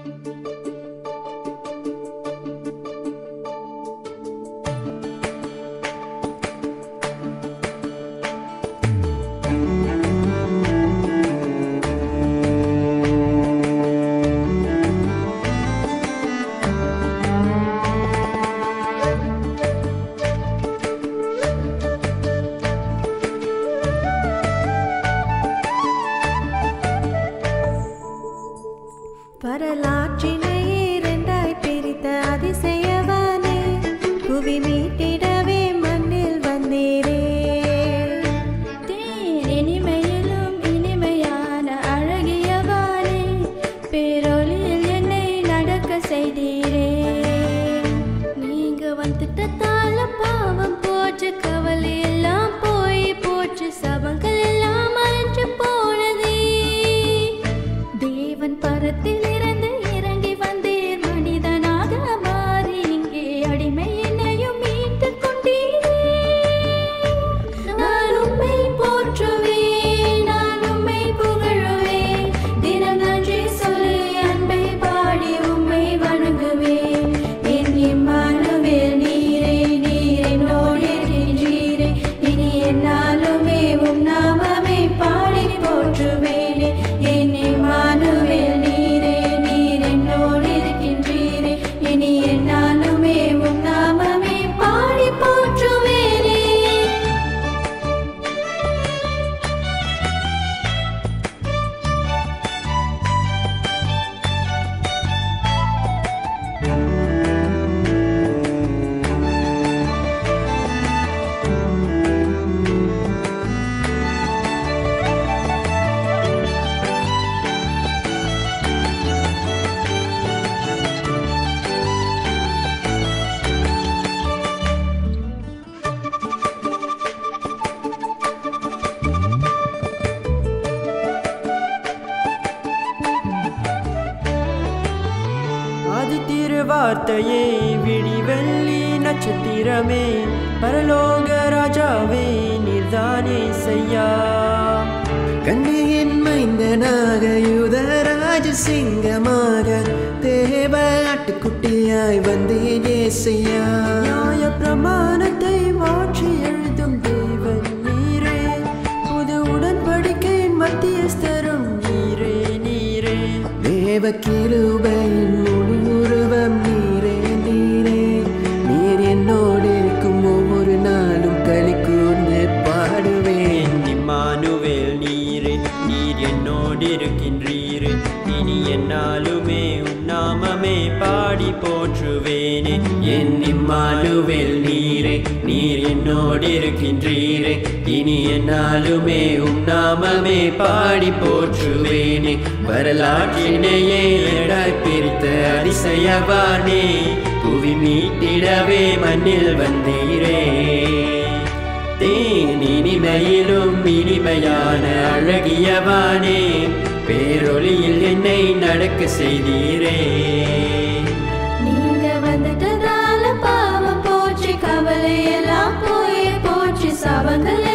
வரலாற்றினை இரண்டாய் பிரித்த அதிசயவானே, புவி மீட்டிடவே மண்ணில் வந்தீரே. இனிமையிலும் இனிமையான அழகியவானே, பேரொளியில் என்னை நடக்க செய்தீரே. நீங்க வந்துட்டதால பாவம் போச்சு, கவலை எல்லாம் போய் போச்சு, சபங்கள் எல்லாம் அழிஞ்சு போனதே. தேவன் பரத்தில் வார்த்தையே விடிவெள்ளி நட்சத்திரமே, பரலோக ராஜாவே நீர்தானே செய்யா. கண்ணியின் மைந்தனாக யூதராஜ சிங்கமாக தேவ ஆட்டுக்குட்டியாய் வந்தேன் ஏசையா. நியாய பிரமாணத்தை மாற்றி எழுதும் தேவன் நீரே, புது உடன்படிக்கையின் மத்தியஸ்தரும் நீரே நீரே. தேவ கிருபையின் முழு உருவம் நீரே நீரே. நீர் என்னோடு இருக்கும் ஒவ்வொரு நாளும் களி கூர்ந்து பாடுவேன். இம்மானுவேல் நீரே, நீர் என்னோடு இருக்கின்றீரே, இனி என்னாலுமே உம் நாமமே பாடி போற்றுவேனே. என் இம்மானுவேல் நீரே, நீர் என்னோடு இருக்கின்றீரே, இனி என்னாலுமே உம் நாமமே பாடி போற்றுவேனே. வரலாற்றினையே இரண்டாய் பிரித்த அதிசயவானே, புவி மீட்டிடவே மண்ணில் வந்தீரே. இனிமையிலும் இனிமையான அழகியவானே, பேரொளியில் என்னை நடக்க செய்தீரே. நீங்க வந்துட்டதால பாவம் போச்சு, கவலை எல்லாம் போய் போச்சு, சபங்கள்